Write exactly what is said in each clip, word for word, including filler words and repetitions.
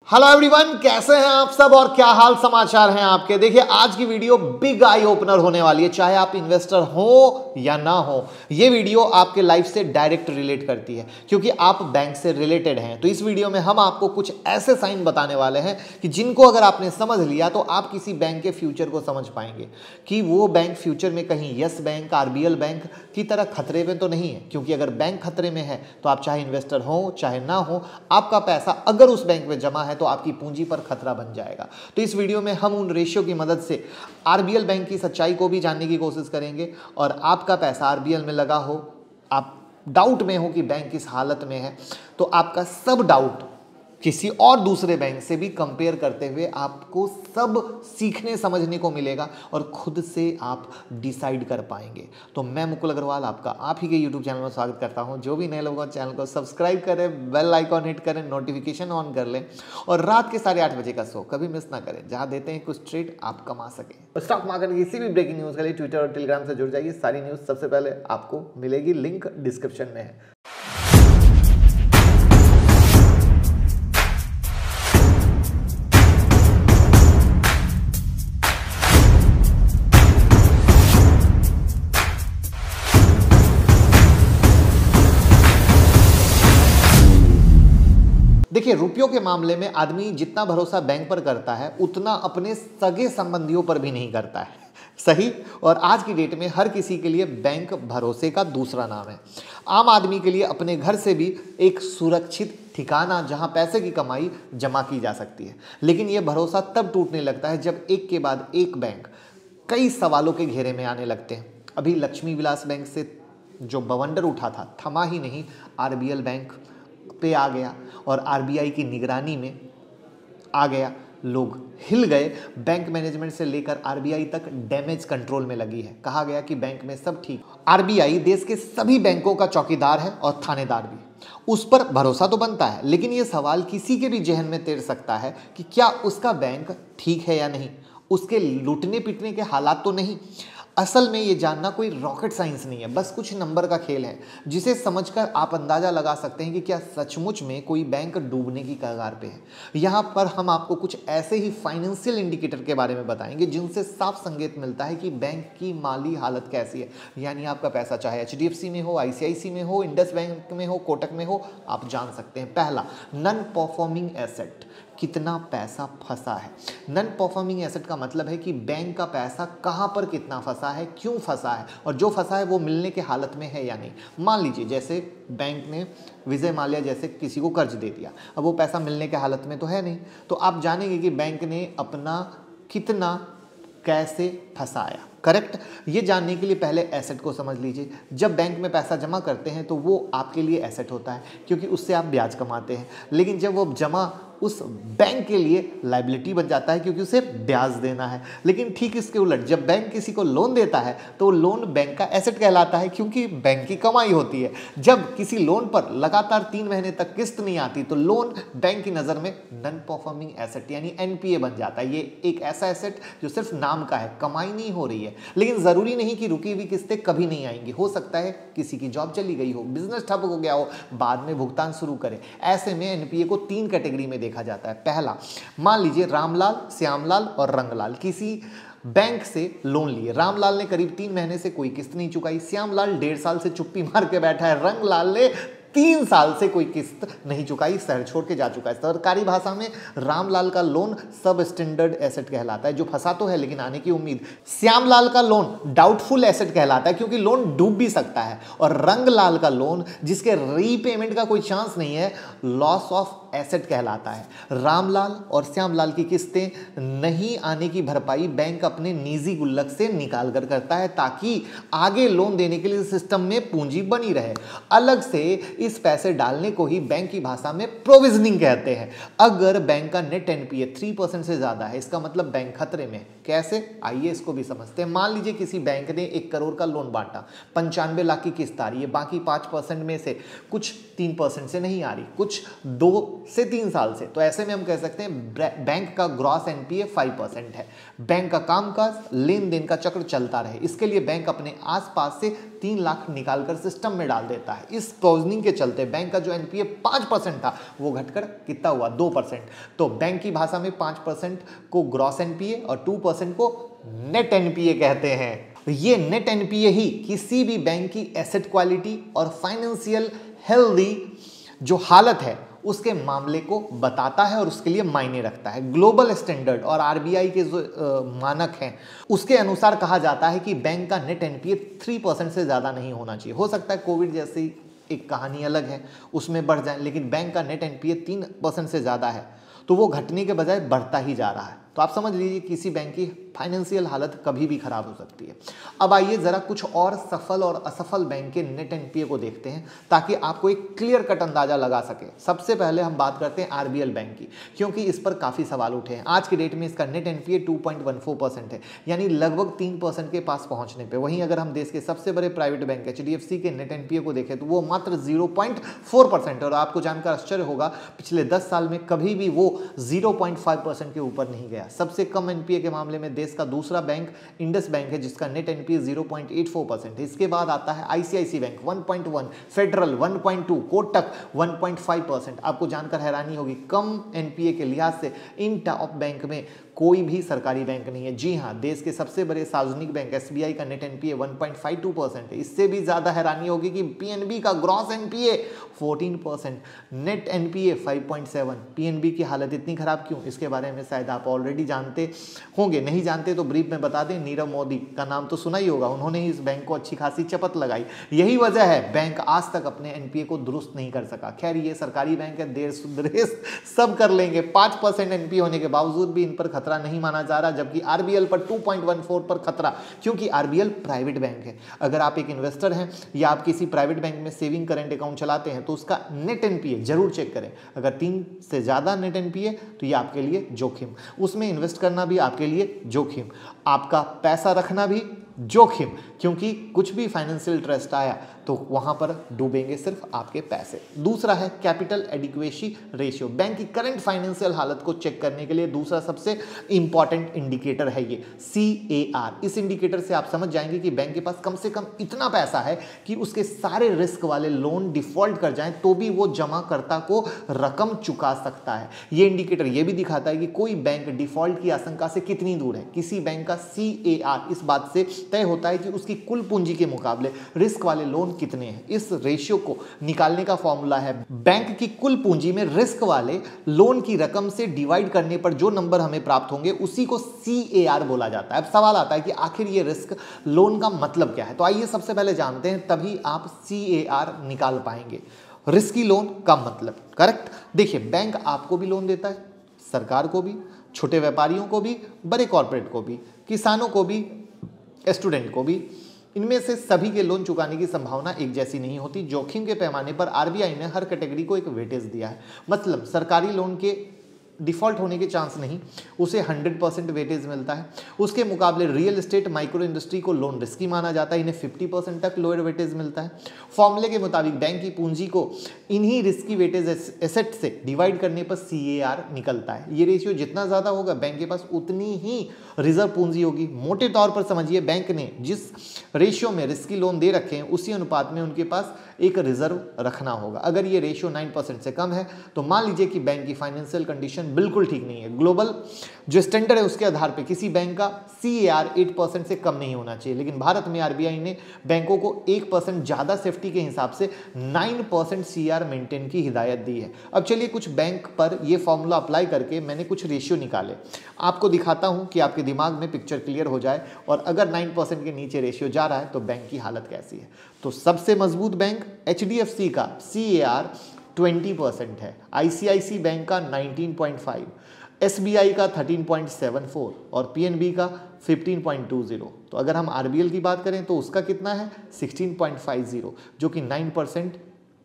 Hello everyone, कैसे हैं आप सब और क्या हाल समाचार हैं आपके। देखिए आज की वीडियो बिग आई ओपनर होने वाली है, चाहे आप इन्वेस्टर हो या ना हो। ये वीडियो आपके लाइफ से डायरेक्ट रिलेट करती है क्योंकि आप बैंक से रिलेटेड हैं। तो इस वीडियो में हम आपको कुछ ऐसे साइन बताने वाले हैं कि जिनको अगर आपने समझ लिया तो आप किसी बैंक के फ्यूचर को समझ पाएंगे कि वो बैंक फ्यूचर में कहीं यस बैंक, आरबीएल बैंक की तरह खतरे में तो नहीं है। क्योंकि अगर बैंक खतरे में है तो आप चाहे इन्वेस्टर हो चाहे ना हो, आपका पैसा अगर उस बैंक में जमा है तो आपकी पूंजी पर खतरा बन जाएगा। तो इस वीडियो में हम उन रेशियो की मदद से आरबीएल बैंक की सच्चाई को भी जानने की कोशिश करेंगे। और आपका पैसा आरबीएल में लगा हो, आप डाउट में हो कि बैंक किस हालत में है, तो आपका सब डाउट किसी और दूसरे बैंक से भी कंपेयर करते हुए आपको सब सीखने समझने को मिलेगा और खुद से आप डिसाइड कर पाएंगे। तो मैं मुकुल अग्रवाल आपका आप ही के यूट्यूब चैनल में स्वागत करता हूं। जो भी नए लोगों चैनल को सब्सक्राइब करें, बेल आइकॉन हिट करें, नोटिफिकेशन ऑन कर लें और रात के साढ़े आठ बजे का शो कभी मिस ना करें, जहां देते हैं कुछ ट्रेड आप कमा सकें। स्टॉक मार्केट की किसी भी ब्रेकिंग न्यूज़ के लिए ट्विटर और टेलीग्राम से जुड़ जाइए। सारी न्यूज़ सबसे पहले आपको मिलेगी, लिंक डिस्क्रिप्शन में है। देखिए रुपयों के मामले में आदमी जितना भरोसा बैंक पर करता है उतना अपने सगे संबंधियों पर भी नहीं करता है, सही। और आज की डेट में हर किसी के लिए बैंक भरोसे का दूसरा नाम है। आम आदमी के लिए अपने घर से भी एक सुरक्षित ठिकाना जहां पैसे की कमाई जमा की जा सकती है। लेकिन यह भरोसा तब टूटने लगता है जब एक के बाद एक बैंक कई सवालों के घेरे में आने लगते हैं। अभी लक्ष्मी विलास बैंक से जो बवंडर उठा था, थमा ही नहीं, आरबीएल बैंक पे आ गया और आरबीआई की निगरानी में आ गया। लोग हिल गए। बैंक मैनेजमेंट से लेकर आरबीआई तक डैमेज कंट्रोल में लगी है। कहा गया कि बैंक में सब ठीक। आरबीआई देश के सभी बैंकों का चौकीदार है और थानेदार भी। उस पर भरोसा तो बनता है, लेकिन यह सवाल किसी के भी जहन में तैर सकता है कि क्या उसका बैंक ठीक है या नहीं, उसके लूटने पीटने के हालात तो नहीं। असल में ये जानना कोई रॉकेट साइंस नहीं है, बस कुछ नंबर का खेल है जिसे समझकर आप अंदाजा लगा सकते हैं कि क्या सचमुच में कोई बैंक डूबने की कगार पे है। यहाँ पर हम आपको कुछ ऐसे ही फाइनेंशियल इंडिकेटर के बारे में बताएंगे जिनसे साफ संकेत मिलता है कि बैंक की माली हालत कैसी है। यानी आपका पैसा चाहे एचडीएफसी में हो, आईसीआईसी में हो, इंडस बैंक में हो, कोटक में हो, आप जान सकते हैं। पहला, नॉन परफॉर्मिंग एसेट, कितना पैसा फंसा है। नॉन परफॉर्मिंग एसेट का मतलब है कि बैंक का पैसा कहां पर कितना फंसा है, क्यों फंसा है और जो फंसा है वो मिलने के हालत में है या नहीं। मान लीजिए जैसे बैंक ने विजय माल्या जैसे किसी को कर्ज दे दिया, अब वो पैसा मिलने के हालत में तो है नहीं, तो आप जानेंगे कि बैंक ने अपना कितना कैसे फंसाया। करेक्ट। ये जानने के लिए पहले एसेट को समझ लीजिए। जब बैंक में पैसा जमा करते हैं तो वो आपके लिए एसेट होता है क्योंकि उससे आप ब्याज कमाते हैं। लेकिन जब वो जमा उस बैंक के लिए लायबिलिटी बन जाता है क्योंकि उसे ब्याज देना है। लेकिन ठीक इसके उलट जब बैंक किसी को लोन देता है तो लोन बैंक का एसेट कहलाता है क्योंकि बैंक की कमाई होती है। जब किसी लोन पर लगातार तीन महीने तक किस्त नहीं आती तो लोन बैंक की नज़र में नॉन परफॉर्मिंग एसेट यानी एनपीए बन जाता है। ये एक ऐसा एसेट जो सिर्फ नाम का है, कमाई नहीं हो रही है। लेकिन ज़रूरी नहीं कि रुकी हुई किस्तें कभी नहीं आएंगी। हो सकता है किसी की जॉब चली गई हो, बिजनेस ठप हो गया हो, बाद में भुगतान शुरू करे। ऐसे में एनपीए को तीन कैटेगरी में देखा जाता है। पहला, मान लीजिए रामलाल, श्यामलाल और रंगलाल किसी बैंक से लोन लिए। रामलाल ने करीब तीन महीने से कोई किस्त नहीं चुकाई, श्यामलाल डेढ़ साल से चुप्पी मार के बैठा है, रंगलाल ने तीन साल से कोई किस्त नहीं चुकाई, शहर छोड़ के जा चुका है। सरकारी भाषा में रामलाल का लोन सब स्टैंडर्ड एसेट कहलाता है, जो फंसा तो है लेकिन आने की उम्मीद। श्यामलाल का लोन डाउटफुल एसेट कहलाता है क्योंकि लोन डूब भी सकता है। और रंगलाल का लोन जिसके रीपेमेंट का कोई चांस नहीं है, लॉस ऑफ एसेट कहलाता है। रामलाल और श्यामलाल की किस्तें नहीं आने की भरपाई बैंक अपने निजी गुल्लक से निकाल कर करता है ताकि आगे लोन देने के लिए सिस्टम में पूंजी बनी रहे। अलग से इस पैसे डालने को ही बैंक की भाषा में प्रोविजनिंग कहते हैं। अगर बैंक का नेट एनपीए थ्री परसेंट से ज्यादा है, इसका मतलब बैंक खतरे में। कैसे, आइए इसको भी समझते हैं। मान लीजिए किसी बैंक ने एक करोड़ का लोन बांटा, पंचानवे लाख की किस्त आ रही है, बाकी पांच परसेंट में से कुछ तीन परसेंट से नहीं आ रही, कुछ दो से तीन साल से। तो ऐसे में हम कह सकते हैं बैंक का ग्रॉस एनपीए फाइव परसेंट है। बैंक का कामकाज, लेन देन का चक्र चलता रहे, इसके लिए बैंक अपने आसपास से तीन लाख निकालकर सिस्टम में डाल देता है। इस प्रोविजनिंग के चलते बैंक का जो एनपीए पाँच परसेंट था वो घटकर कितना हुआ, दो परसेंट। तो बैंक की भाषा में पाँच परसेंट को ग्रॉस एनपीए और टू परसेंट को नेट एनपीए कहते हैं। ये नेट एनपीए ही किसी भी बैंक की एसेट क्वालिटी और फाइनेंशियल हेल्दी जो हालत है उसके मामले को बताता है और उसके लिए मायने रखता है। ग्लोबल स्टैंडर्ड और आरबीआई के जो आ, मानक हैं उसके अनुसार कहा जाता है कि बैंक का नेट एनपीए थ्री परसेंट से ज़्यादा नहीं होना चाहिए। हो सकता है कोविड जैसी एक कहानी अलग है उसमें बढ़ जाए, लेकिन बैंक का नेट एनपीए तीन परसेंट से ज़्यादा है तो वो घटने के बजाय बढ़ता ही जा रहा है। तो आप समझ लीजिए किसी बैंक की फाइनेंशियल हालत कभी भी खराब हो सकती है। अब आइए ज़रा कुछ और सफल और असफल बैंक के नेट एनपीए को देखते हैं ताकि आपको एक क्लियर कट अंदाजा लगा सके। सबसे पहले हम बात करते हैं आरबीएल बैंक की, क्योंकि इस पर काफ़ी सवाल उठे हैं। आज के डेट में इसका net NPA two point one four percent है, यानी लगभग तीन परसेंट के पास पहुंचने पे। वहीं अगर हम देश के सबसे बड़े प्राइवेट बैंक एचडीएफसी के नेट एनपीए को देखें तो वो मात्र जीरो पॉइंट फोर परसेंट है। और आपको जानकर आश्चर्य होगा पिछले दस साल में कभी भी वो जीरो पॉइंट फाइव परसेंट के ऊपर नहीं गया। सबसे कम एनपीए के मामले में देश का दूसरा बैंक इंडस बैंक है जिसका net NPA zero point eight four percent है। इसके बाद आता है ICICI bank one point one, federal one point two, Kotak one point five percent. आपको जानकर हैरानी होगी कम एनपीए के लिहाज से इन टॉप बैंक में कोई भी सरकारी बैंक नहीं है। जी हाँ, देश के सबसे बड़े सार्वजनिक बैंक एसबीआई का net NPA one point five two percent है। इससे भी ज्यादा हैरानी होगी कि पीएनबी का gross NPA fourteen percent, net NPA five point seven. PNB की हालत इतनी खराब क्यों, इसके बारे में शायद आप ऑलरेडी जानते होंगे, नहीं जानते तो ब्रीफ में बता दें। नीरव मोदी का नाम तो सुना ही होगा, उन्होंने ही इस बैंक को अच्छी खासी चपत लगाई। यही वजह है बैंक आज तक अपने एनपीए को दुरुस्त नहीं कर सका। खैर ये सरकारी बैंक है, देर सुदरेस सब कर लेंगे। पाँच परसेंट एनपीए होने के बावजूद भी इन पर खतरा नहीं माना जा रहा, जबकि आरबीएल पर टू पॉइंट वन फोर पर खतरा, क्योंकि आरबीएल प्राइवेट बैंक है। अगर आप एक इन्वेस्टर हैं या आप किसी प्राइवेट बैंक में सेविंग करंट अकाउंट चलाते हैं तो उसका नेट एनपीए जरूर चेक करें। अगर तीन से ज्यादा नेट एनपीए तो ये आपके लिए जोखिम, उसमें इन्वेस्ट करना भी आपके लिए जोखिम, आपका पैसा रखना भी जोखिम, क्योंकि कुछ भी फाइनेंशियल ट्रस्ट आया तो वहां पर डूबेंगे सिर्फ आपके पैसे। दूसरा है कैपिटल एडिक्वेसी रेशियो। बैंक की करंट फाइनेंशियल हालत को चेक करने के लिए दूसरा सबसे इंपॉर्टेंट इंडिकेटर है ये सी ए आर। इस इंडिकेटर से आप समझ जाएंगे कि बैंक के पास कम से कम इतना पैसा है कि उसके सारे रिस्क वाले लोन डिफॉल्ट कर जाएं तो भी वो जमाकर्ता को रकम चुका सकता है। ये इंडिकेटर ये भी दिखाता है कि कोई बैंक डिफॉल्ट की आशंका से कितनी दूर है। किसी बैंक का सी ए आर इस बात से तय होता है कि उसकी कुल पूंजी के मुकाबले रिस्क वाले लोन कितने हैं। इस रेशियो को निकालने का फॉर्मूला है बैंक की कुल पूंजी में रिस्क वाले लोन की रकम से डिवाइड करने पर जो नंबर हमें प्राप्त होंगे उसी को सी ए आर बोला जाता है। अब सवाल आता है कि आखिर ये रिस्क लोन का मतलब क्या है, तो आइए सबसे पहले जानते हैं, तभी आप सी ए आर निकाल पाएंगे। रिस्की लोन का मतलब, करेक्ट। देखिए बैंक आपको भी लोन देता है, सरकार को भी, छोटे व्यापारियों को भी, बड़े कॉर्पोरेट को भी, किसानों को भी, स्टूडेंट को भी। इनमें से सभी के लोन चुकाने की संभावना एक जैसी नहीं होती। जोखिम के पैमाने पर आरबीआई ने हर कैटेगरी को एक वेटेज दिया है। मतलब सरकारी लोन के डिफॉल्ट होने के चांस नहीं, उसे हंड्रेड परसेंट वेटेज मिलता है। उसके मुकाबले रियल एस्टेट, माइक्रो इंडस्ट्री को लोन रिस्की माना जाता है, इन्हें फिफ्टी परसेंट तक लोअर वेटेज मिलता है। फॉर्मूले के मुताबिक बैंक की पूंजी को इन्हीं रिस्की वेटेज एसेट से डिवाइड करने पर सी ए आर निकलता है। ये रेशियो जितना ज़्यादा होगा बैंक के पास उतनी ही रिजर्व पूंजी होगी। मोटे तौर पर समझिए बैंक ने जिस रेशियो में रिस्की लोन दे रखे हैं उसी अनुपात में उनके पास एक रिजर्व रखना होगा। अगर ये रेशियो नाइन परसेंट से कम है तो मान लीजिए कि बैंक की फाइनेंशियल कंडीशन बिल्कुल ठीक नहीं है। ग्लोबल जो स्टैंडर्ड है उसके आधार पे किसी बैंक का C A R eight percent से कम नहीं होना चाहिए, लेकिन भारत में आरबीआई ने बैंकों को एक परसेंट ज़्यादा सेफ्टी के हिसाब से nine percent C R maintain की हिदायत दी है। अब चलिए कुछ बैंक पर यह फॉर्मूला अप्लाई करके मैंने कुछ रेशियो निकाले, आपको दिखाता हूं कि आपके दिमाग में पिक्चर क्लियर हो जाए। और अगर नाइन परसेंट के नीचे रेशियो जा रहा है तो बैंक की हालत कैसी है। तो सबसे मजबूत बैंक एचडीएफसी का C A R twenty percent है, आईसीआईसी बैंक का नाइनटीन पॉइंट फाइव, एसबीआई का थर्टीन पॉइंट सेवन फोर और पीएनबी का फिफ्टीन पॉइंट टू जीरो। तो अगर हम आरबीएल की बात करें तो उसका कितना है सिक्सटीन पॉइंट फाइव जीरो, जो कि नाइन परसेंट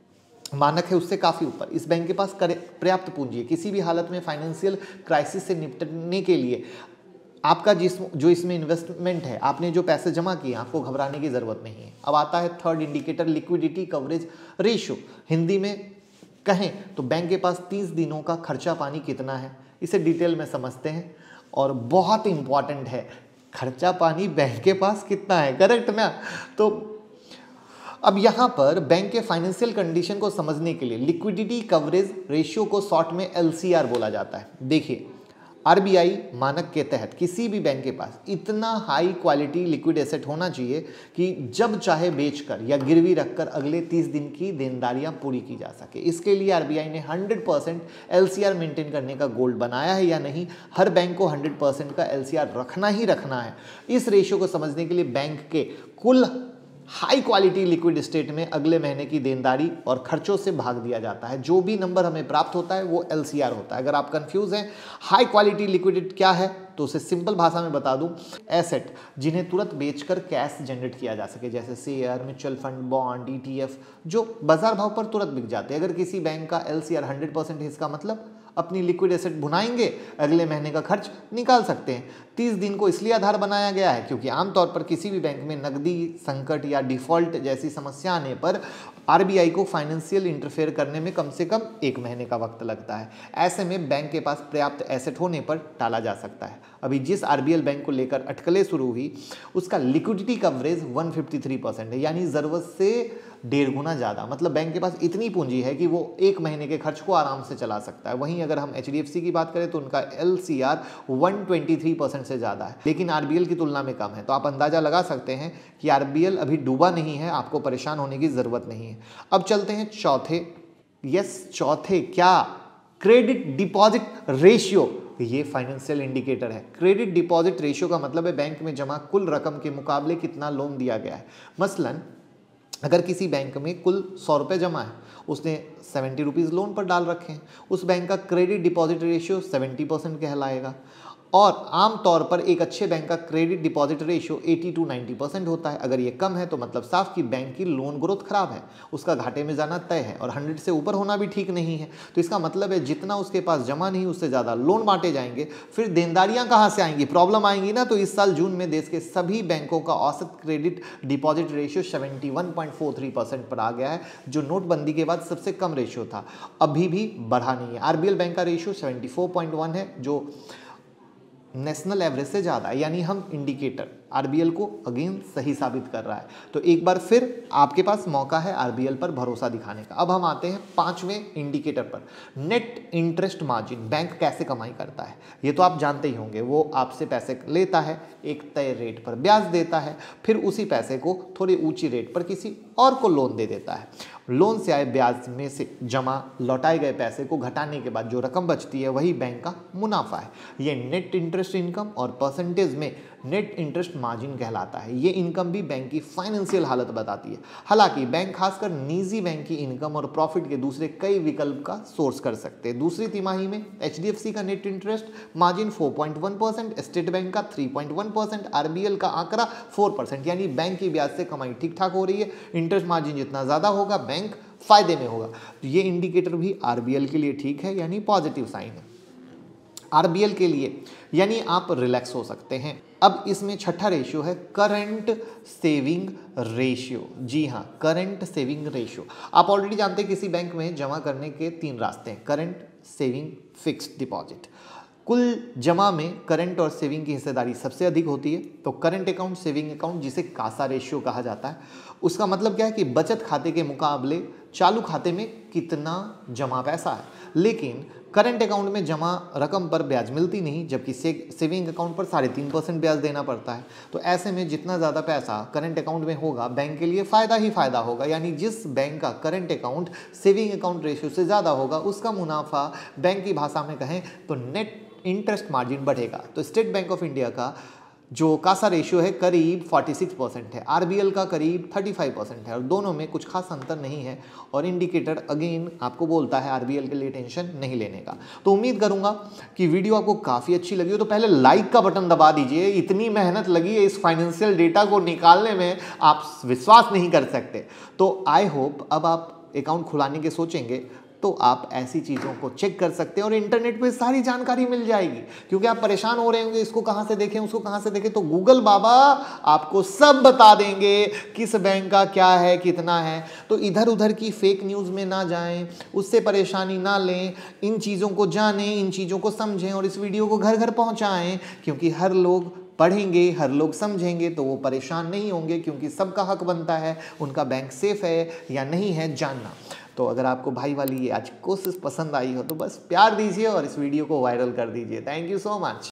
मानक है, उससे काफ़ी ऊपर। इस बैंक के पास पर्याप्त पूंजी है, किसी भी हालत में फाइनेंशियल क्राइसिस से निपटने के लिए आपका जिस जो इसमें इन्वेस्टमेंट है, आपने जो पैसे जमा किए, आपको घबराने की ज़रूरत नहीं है। अब आता है third indicator liquidity coverage ratio, Hindi में कहें तो बैंक के पास तीस दिनों का खर्चा पानी कितना है, इसे डिटेल में समझते हैं। और बहुत इंपॉर्टेंट है, खर्चा पानी बैंक के पास कितना है, करेक्ट ना। तो अब यहाँ पर बैंक के फाइनेंशियल कंडीशन को समझने के लिए लिक्विडिटी कवरेज रेशियो को शॉर्ट में एल सी आर बोला जाता है। देखिए, आर बी आई मानक के तहत किसी भी बैंक के पास इतना हाई क्वालिटी लिक्विड एसेट होना चाहिए कि जब चाहे बेचकर या गिरवी रखकर अगले तीस दिन की देनदारियां पूरी की जा सके। इसके लिए आर बी आई ने hundred percent L C R maintain करने का गोल बनाया है या नहीं, हर बैंक को हंड्रेड परसेंट का एल सी आर रखना ही रखना है। इस रेशियो को समझने के लिए बैंक के कुल हाई क्वालिटी लिक्विड स्टेट में अगले महीने की देनदारी और खर्चों से भाग दिया जाता है। जो भी नंबर हमें प्राप्त होता है वो एल सी आर होता है। अगर आप कंफ्यूज हैं हाई क्वालिटी लिक्विडिटी क्या है तो उसे सिंपल भाषा में बता दूं, एसेट जिन्हें तुरंत बेचकर कैश जनरेट किया जा सके, जैसे share, mutual fund, bond, E T F, जो बाजार भाव पर तुरंत बिक जाते हैं। अगर किसी बैंक का L C R hundred percent है, इसका मतलब अपनी लिक्विड एसेट भुनाएंगे, अगले महीने का खर्च निकाल सकते हैं। तीस दिन को इसलिए आधार बनाया गया है क्योंकि आमतौर पर किसी भी बैंक में नकदी संकट या डिफॉल्ट जैसी समस्या आने पर आर बी आई को फाइनेंशियल इंटरफेयर करने में कम से कम एक महीने का वक्त लगता है। ऐसे में बैंक के पास पर्याप्त एसेट होने पर टाला जा सकता है। अभी जिस आर बी एल बैंक को लेकर अटकलें शुरू हुई उसका लिक्विडिटी कवरेज एक सौ तिरेपन परसेंट है, यानी ज़रूरत से डेढ़ गुना ज़्यादा। मतलब बैंक के पास इतनी पूंजी है कि वो एक महीने के खर्च को आराम से चला सकता है। वहीं अगर हम एच डी एफ सी की बात करें तो उनका एल सी आर एक सौ तेईस परसेंट से ज़्यादा है, लेकिन आर बी एल की तुलना में कम है। तो आप अंदाज़ा लगा सकते हैं कि आर बी एल अभी डूबा नहीं है, आपको परेशान होने की ज़रूरत नहीं है। अब चलते हैं चौथे, यस चौथे क्या, क्रेडिट डिपॉजिट रेशियो। ये फाइनेंशियल इंडिकेटर है। क्रेडिट डिपॉजिट रेशियो का मतलब है बैंक में जमा कुल रकम के मुकाबले कितना लोन दिया गया है। मसलन अगर किसी बैंक में कुल सौ रुपये जमा है, उसने सेवेंटी रुपीज़ लोन पर डाल रखे हैं, उस बैंक का credit deposit ratio seventy percent कहलाएगा। और आमतौर पर एक अच्छे बैंक का क्रेडिट डिपॉजिट रेशियो अस्सी टू नब्बे परसेंट होता है। अगर ये कम है तो मतलब साफ कि बैंक की लोन ग्रोथ खराब है, उसका घाटे में जाना तय है। और सौ से ऊपर होना भी ठीक नहीं है। तो इसका मतलब है जितना उसके पास जमा नहीं उससे ज़्यादा लोन बांटे जाएंगे, फिर देनदारियां कहाँ से आएंगी, प्रॉब्लम आएंगी ना। तो इस साल जून में देश के सभी बैंकों का औसत क्रेडिट डिपॉजिट रेशियो इकहत्तर पॉइंट फोर थ्री परसेंट पर आ गया है, जो नोटबंदी के बाद सबसे कम रेशियो था। अभी भी बढ़ा नहीं है। आर बी एल बैंक का रेशियो चौहत्तर पॉइंट वन है, जो नेशनल एवरेज से ज़्यादा है, यानी हम इंडिकेटर आर बी एल को अगेन सही साबित कर रहा है। तो एक बार फिर आपके पास मौका है आर बी एल पर भरोसा दिखाने का। अब हम आते हैं पांचवें इंडिकेटर पर, नेट इंटरेस्ट मार्जिन। बैंक कैसे कमाई करता है ये तो आप जानते ही होंगे। वो आपसे पैसे लेता है, एक तय रेट पर ब्याज देता है, फिर उसी पैसे को थोड़ी ऊंची रेट पर किसी और को लोन दे देता है। लोन से आए ब्याज में से जमा लौटाए गए पैसे को घटाने के बाद जो रकम बचती है वही बैंक का मुनाफा है। ये नेट इंटरेस्ट इनकम और परसेंटेज में नेट इंटरेस्ट मार्जिन कहलाता है। ये इनकम भी बैंक की फाइनेंशियल हालत बताती है। हालांकि बैंक खासकर निजी बैंक की इनकम और प्रॉफिट के दूसरे कई विकल्प का सोर्स कर सकते हैं। दूसरी तिमाही में एच डी एफ सी का नेट इंटरेस्ट मार्जिन चार point one percent, state bank का तीन point one percent, R B L का आंकड़ा चार परसेंट, यानी बैंक की ब्याज से कमाई ठीक ठाक हो रही है। इंटरेस्ट मार्जिन जितना ज़्यादा होगा बैंक फायदे में होगा। तो ये इंडिकेटर भी आर बी एल के लिए ठीक है, यानी पॉजिटिव साइन है। आर बी एल के लिए यानी आप रिलैक्स हो सकते हैं। अब इसमें छठा रेशियो है करंट सेविंग रेशियो। जी हाँ, करंट सेविंग रेशियो। आप ऑलरेडी जानते हैं किसी बैंक में जमा करने के तीन रास्ते हैं, करंट, सेविंग, फिक्स्ड डिपॉजिट। कुल जमा में करंट और सेविंग की हिस्सेदारी सबसे अधिक होती है। तो करंट अकाउंट, सेविंग अकाउंट, जिसे कासा रेशियो कहा जाता है, उसका मतलब क्या है कि बचत खाते के मुकाबले चालू खाते में कितना जमा पैसा है। लेकिन करंट अकाउंट में जमा रकम पर ब्याज मिलती नहीं, जबकि सेविंग अकाउंट पर साढ़े तीन परसेंट ब्याज देना पड़ता है। तो ऐसे में जितना ज़्यादा पैसा करंट अकाउंट में होगा बैंक के लिए फ़ायदा ही फ़ायदा होगा। यानी जिस बैंक का current account saving account ratio से ज़्यादा होगा उसका मुनाफा, बैंक की भाषा में कहें तो नेट इंटरेस्ट मार्जिन बढ़ेगा। तो स्टेट बैंक ऑफ इंडिया का जो कासा रेशियो है करीब छियालीस परसेंट है, आर बी एल का करीब पैंतीस परसेंट है, और दोनों में कुछ खास अंतर नहीं है। और इंडिकेटर अगेन आपको बोलता है आर बी एल के लिए टेंशन नहीं लेने का। तो उम्मीद करूंगा कि वीडियो आपको काफ़ी अच्छी लगी हो। तो पहले लाइक का बटन दबा दीजिए। इतनी मेहनत लगी है इस फाइनेंशियल डेटा को निकालने में, आप विश्वास नहीं कर सकते। तो आई होप अब आप अकाउंट खुलाने के सोचेंगे तो आप ऐसी चीज़ों को चेक कर सकते हैं और इंटरनेट पे सारी जानकारी मिल जाएगी। क्योंकि आप परेशान हो रहे होंगे, इसको कहाँ से देखें, उसको कहाँ से देखें, तो गूगल बाबा आपको सब बता देंगे किस बैंक का क्या है, कितना है। तो इधर उधर की फेक न्यूज़ में ना जाएं, उससे परेशानी ना लें, इन चीज़ों को जानें, इन चीज़ों को समझें और इस वीडियो को घर घर पहुँचाएँ। क्योंकि हर लोग पढ़ेंगे, हर लोग समझेंगे तो वो परेशान नहीं होंगे, क्योंकि सबका हक बनता है उनका बैंक सेफ है या नहीं है जानना। तो अगर आपको भाई वाली ये आज कोशिश पसंद आई हो तो बस प्यार दीजिए और इस वीडियो को वायरल कर दीजिए। Thank you so much.